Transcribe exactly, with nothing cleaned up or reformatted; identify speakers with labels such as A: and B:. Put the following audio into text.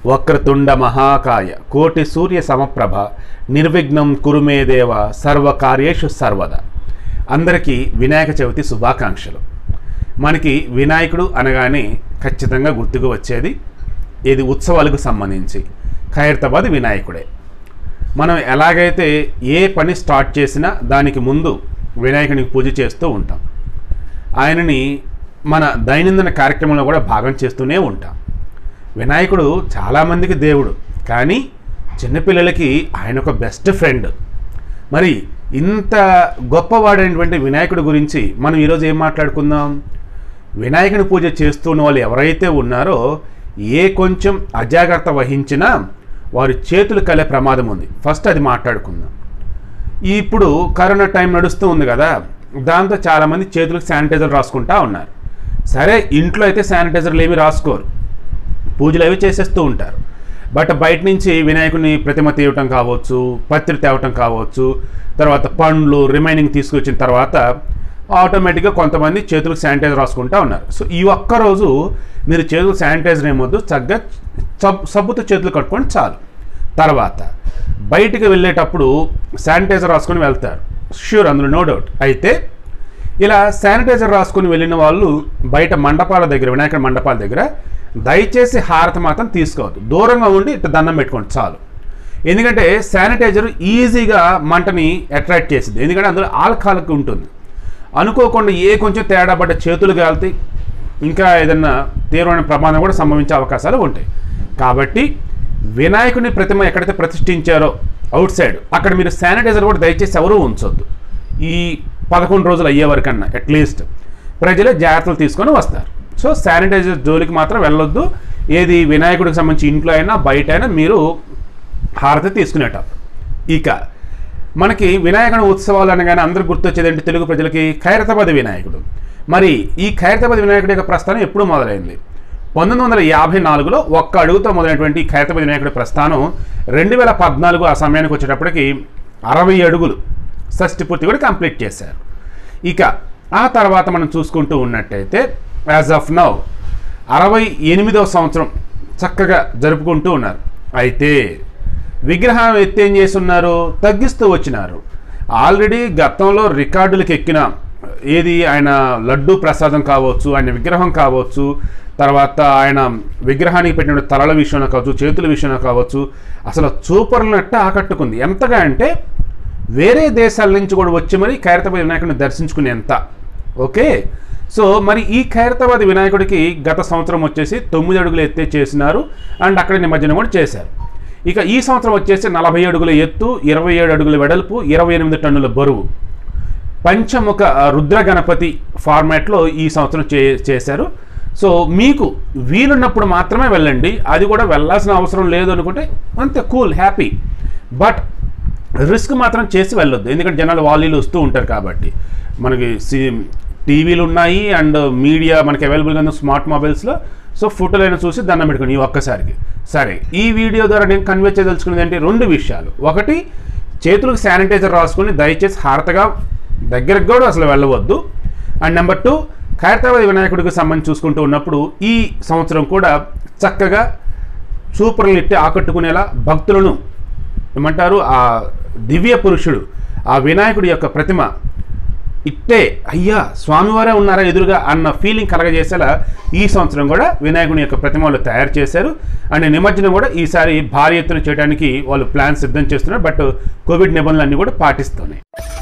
A: వక్రతుండ మహాకాయ కోటి సూర్య సమప్రభ నిర్విఘ్నం కురుమే దేవ సర్వకార్యేషు సర్వద. అందరికీ వినాయక చవితి శుభాకాంక్షలు. మనకి వినాయకుడు అనగానే ఖచ్చితంగా గుర్తుకు వచ్చేది ఇది ఉత్సవాలకు సంబంధించి ఖైరతాబాద్ వినాయకుడే. మనం ఎలాగైతే ఏ పని స్టార్ట్ చేసినా దానికి ముందు వినాయకునికి పూజ చేస్తూ ఉంటాం. ఆయనని మన దైనందిన కార్యక్రమంలో కూడా భాగం చేస్తూనే ఉంటాం. వినాయకుడు చాలామందికి దేవుడు, కానీ చిన్నపిల్లలకి ఆయన ఒక బెస్ట్ ఫ్రెండ్. మరి ఇంత గొప్పవాడైనటువంటి వినాయకుడి గురించి మనం ఈరోజు ఏం మాట్లాడుకుందాం. వినాయకుని పూజ చేస్తున్న వాళ్ళు ఎవరైతే ఉన్నారో ఏ కొంచెం అజాగ్రత్త వహించినా వారి చేతులు కలే ప్రమాదం ఉంది. ఫస్ట్ అది మాట్లాడుకుందాం. ఇప్పుడు కరోనా టైం నడుస్తూ ఉంది కదా, దాంతో చాలామంది చేతులకు శానిటైజర్ రాసుకుంటా ఉన్నారు. సరే, ఇంట్లో అయితే శానిటైజర్లు ఏమి రాసుకోరు, పూజలు అవి చేసేస్తూ ఉంటారు. బట్ బయట నుంచి వినాయకుని ప్రతిమ తీయటం కావచ్చు, పత్రి తేవటం కావచ్చు, తర్వాత పండ్లు రిమైనింగ్ తీసుకొచ్చిన తర్వాత ఆటోమేటిక్గా కొంతమంది చేతులకు శానిటైజర్ రాసుకుంటూ ఉన్నారు. సో ఈ ఒక్కరోజు మీరు చేతులకు శానిటైజర్ ఏమొద్దు, చక్కగా సబ్ సబ్బుతో చేతులు కట్టుకొని చాలు. తర్వాత బయటికి వెళ్ళేటప్పుడు శానిటైజర్ రాసుకొని వెళ్తారు, ష్యూర్, అందులో నో డౌట్. అయితే ఇలా శానిటైజర్ రాసుకొని వెళ్ళిన వాళ్ళు బయట మండపాల దగ్గర, వినాయకుడి మండపాల దగ్గర దయచేసి హారతి మాత్రం తీసుకోవద్దు, దూరంగా ఉండి ఇట్లా దండం పెట్టుకోండి చాలు. ఎందుకంటే శానిటైజర్ ఈజీగా మంటని అట్రాక్ట్ చేసింది, ఎందుకంటే అందులో ఆల్కహాల్ ఉంటుంది. అనుకోకుండా ఏ కొంచెం తేడా పడ్డ చేతులు కాలితే ఇంకా ఏదన్నా తీవ్రమైన ప్రమాదం కూడా సంభవించే అవకాశాలు ఉంటాయి. కాబట్టి వినాయకుని ప్రతిమ ఎక్కడైతే ప్రతిష్ఠించారో అవుట్ సైడ్ అక్కడ మీరు శానిటైజర్ కూడా దయచేసి ఎవరూ ఉంచొద్దు. ఈ పదకొండు రోజులు అయ్యే వరకన్నా అట్లీస్ట్ ప్రజలే జాగ్రత్తలు తీసుకొని వస్తారు. సో శానిటైజర్ జోలికి మాత్రం వెళ్ళొద్దు. ఏది వినాయకుడికి సంబంధించి ఇంట్లో అయినా బయట అయినా మీరు హారతి తీసుకునేటప్పుడు. ఇక మనకి వినాయకుని ఉత్సవాలు అనగానే అందరూ గుర్తొచ్చేది ఏంటి తెలుగు ప్రజలకి? ఖైరతాబాద్ వినాయకుడు. మరి ఈ ఖైరతాబాద్ వినాయకుడి యొక్క ప్రస్థానం ఎప్పుడు మొదలైంది? పంతొమ్మిది వందల యాభై నాలుగులో ఒక్క అడుగుతో మొదలైనటువంటి ఖైరతాబాద్ వినాయకుడి ప్రస్థానం రెండు వేల పద్నాలుగు ఆ సమయానికి వచ్చేటప్పటికి అరవై అడుగులు షష్ఠి పూర్తి కూడా కంప్లీట్ చేశారు. ఇక ఆ తర్వాత మనం చూసుకుంటూ ఉన్నట్టయితే యాజ్ ఆఫ్ నౌ అరవై ఎనిమిదవ సంవత్సరం చక్కగా జరుపుకుంటూ ఉన్నారు. అయితే విగ్రహం ఎత్తేం చేసి ఉన్నారు, తగ్గిస్తూ వచ్చినారు. ఆల్రెడీ గతంలో రికార్డులకు ఎక్కిన ఏది ఆయన లడ్డూ ప్రసాదం కావచ్చు, ఆయన విగ్రహం కావచ్చు, తర్వాత ఆయన విగ్రహానికి పెట్టిన తలల విషయంలో కావచ్చు, చేతుల విషయంలో కావచ్చు, అసలు చూపర్లనట్టు ఆకట్టుకుంది. ఎంతగా అంటే వేరే దేశాల నుంచి కూడా వచ్చి మరి ఖైరతాబాద్ వినాయకుడిని దర్శించుకునేంత. ఓకే, సో మరి ఈ ఖైరతాబాద్ వినాయకుడికి గత సంవత్సరం వచ్చేసి తొమ్మిది అడుగులు ఎత్తే చేసినారు అండ్ అక్కడ నిమజ్జనం కూడా చేశారు. ఇక ఈ సంవత్సరం వచ్చేసి నలభై అడుగుల ఎత్తు, ఇరవై ఏడు అడుగుల వెడల్పు, ఇరవై ఎనిమిది టన్నుల బరువు, పంచముఖ రుద్ర గణపతి ఫార్మాట్లో ఈ సంవత్సరం చే చేశారు. సో మీకు వీలున్నప్పుడు మాత్రమే వెళ్ళండి, అది కూడా వెళ్ళాల్సిన అవసరం లేదు అనుకుంటే అంతే, కూల్, హ్యాపీ. బట్ రిస్క్ మాత్రం చేసి వెళ్ళొద్దు, ఎందుకంటే జనాలు వాలీలు వస్తూ ఉంటారు కాబట్టి. మనకి సి టీవీలు ఉన్నాయి అండ్ మీడియా మనకి అవైలబుల్గా ఉంది స్మార్ట్ మొబైల్స్లో. సో ఫోటోలు అయినా చూసి దండం పెట్టుకుని ఈ ఒక్కసారికి. సరే, ఈ వీడియో ద్వారా నేను కన్వే చేయదలుచుకునేది ఏంటి? రెండు విషయాలు. ఒకటి, చేతులకు శానిటైజర్ రాసుకొని దయచేసి హారతగా దగ్గరకు కూడా అసలు వెళ్ళవద్దు. అండ్ నెంబర్ టూ, ఖైరతాబాద్ వినాయకుడికి సంబంధించి చూసుకుంటూ ఉన్నప్పుడు ఈ సంవత్సరం కూడా చక్కగా చూపర్లు ఇట్టి ఆకట్టుకునేలా భక్తులను ఏమంటారు, ఆ దివ్య పురుషుడు ఆ వినాయకుడి యొక్క ప్రతిమ ఇట్టే అయ్యా స్వామివారే ఉన్నారా ఎదురుగా అన్న ఫీలింగ్ కలగజేసేలా ఈ సంవత్సరం కూడా వినాయకుని యొక్క ప్రతిమ వాళ్ళు తయారు చేశారు. అండ్ నిమజ్జనం కూడా ఈసారి భారీ ఎత్తున చేయడానికి వాళ్ళు ప్లాన్ సిద్ధం చేస్తున్నారు. బట్ కోవిడ్ నిబంధనలు అన్నీ కూడా పాటిస్తున్నాయి.